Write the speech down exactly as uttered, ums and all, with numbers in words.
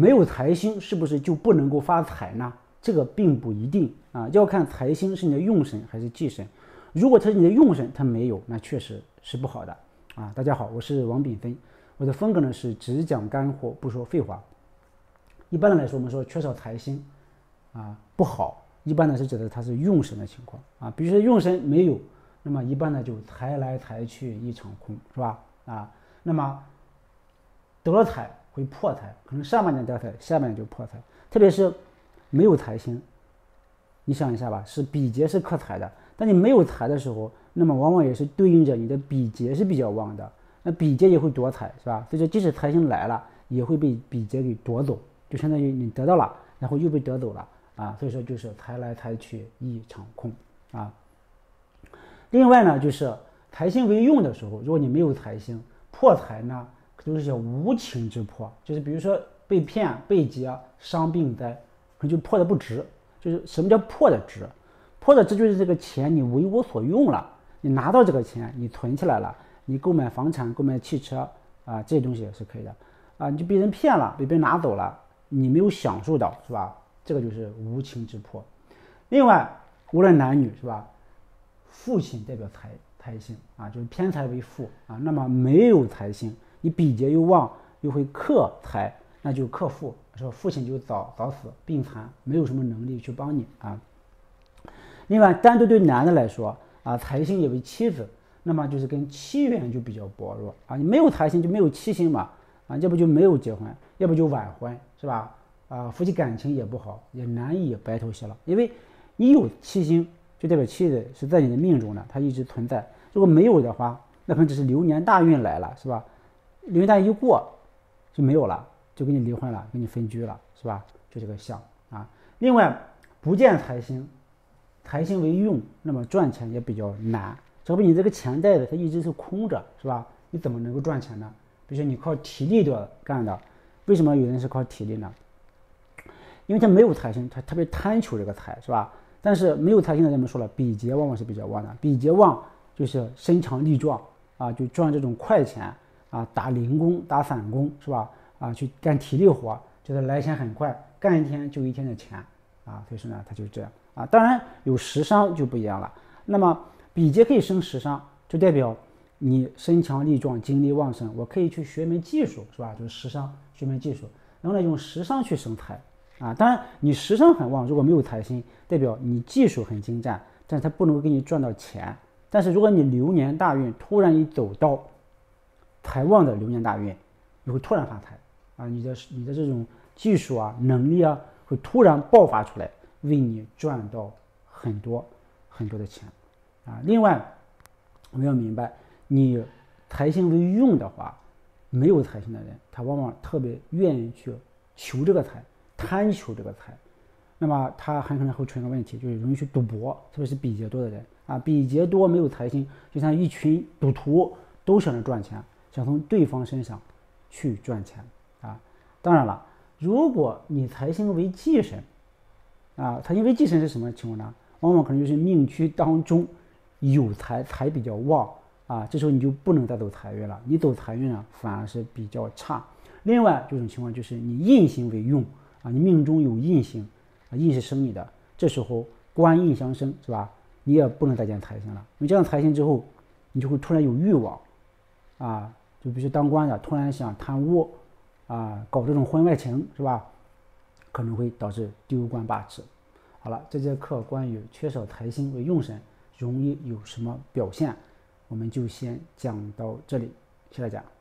没有财星是不是就不能够发财呢？这个并不一定啊，要看财星是你的用神还是忌神。如果它是你的用神，它没有，那确实是不好的啊。大家好，我是王炳飞，我的风格呢是只讲干货，不说废话。一般的来说，我们说缺少财星啊不好，一般呢是指的它是用神的情况啊。比如说用神没有，那么一般呢就财来财去一场空，是吧？啊，那么得了财会破财，可能上半年得财，下半年就破财。特别是没有财星，你想一下吧，是比劫是克财的，但你没有财的时候，那么往往也是对应着你的比劫是比较旺的，那比劫也会夺财，是吧？所以说，即使财星来了，也会被比劫给夺走，就相当于你得到了，然后又被夺走了啊。所以说，就是财来财去一场空啊。另外呢，就是财星为用的时候，如果你没有财星，破财呢，都是些无情之破，就是比如说被骗、被劫、伤病灾，可能就破的不值。就是什么叫破的值？破的值就是这个钱你为我所用了，你拿到这个钱，你存起来了，你购买房产、购买汽车啊，这些东西也是可以的啊。你就被人骗了，被别人拿走了，你没有享受到，是吧？这个就是无情之破。另外，无论男女，是吧？父亲代表财财星啊，就是偏财为父啊。那么没有财星，你比劫又旺，又会克财，那就克父，说父亲就早早死病残，没有什么能力去帮你啊。另外，单独对男的来说啊，财星也为妻子，那么就是跟妻缘就比较薄弱啊。你没有财星就没有妻星嘛啊，要不就没有结婚，要不就晚婚，是吧？啊，夫妻感情也不好，也难以白头偕老，因为你有妻星，就代表妻子是在你的命中的，它一直存在。如果没有的话，那可能只是流年大运来了，是吧？流年大运一过就没有了，就给你离婚了，给你分居了，是吧？就这个相啊。另外，不见财星，财星为用，那么赚钱也比较难。只要你这个钱袋子它一直是空着，是吧？你怎么能够赚钱呢？比如说你靠体力的干的，为什么有人是靠体力呢？因为他没有财星，他特别贪求这个财，是吧？但是没有财星的人们说了，比劫往往是比较旺的，比劫旺就是身强力壮啊，就赚这种快钱啊，打零工、打散工，是吧？啊，去干体力活，觉得来钱很快，干一天就一天的钱啊，所以说呢，他就这样啊。当然有食伤就不一样了。那么比劫可以生食伤，就代表你身强力壮、精力旺盛，我可以去学门技术，是吧？就是食伤学门技术，然后呢用食伤去生财啊。当然你食伤很旺，如果没有财星，代表你技术很精湛，但是它不能够给你赚到钱。但是如果你流年大运突然一走到财旺的流年大运，你会突然发财啊！你的你的这种技术啊、能力啊，会突然爆发出来，为你赚到很多很多的钱啊！另外，我们要明白，你财星为用的话，没有财星的人，他往往特别愿意去求这个财，贪求这个财，那么他很可能会出现个问题，就是容易去赌博，特别是比劫多的人啊，比劫多没有财星，就像一群赌徒都想着赚钱，想从对方身上去赚钱啊。当然了，如果你财星为忌神啊，财星为忌神是什么情况呢？往往可能就是命区当中有财，财比较旺啊，这时候你就不能再走财运了，你走财运呢反而是比较差。另外这种情况就是你印星为用啊，你命中有印星啊，印是生你的，这时候官印相生，是吧？你也不能再见财星了，你这样财星之后，你就会突然有欲望啊，就比如当官的突然想贪污啊，搞这种婚外情，是吧？可能会导致丢官罢职。好了，这节课关于缺少财星为用神容易有什么表现，我们就先讲到这里，谢谢大家。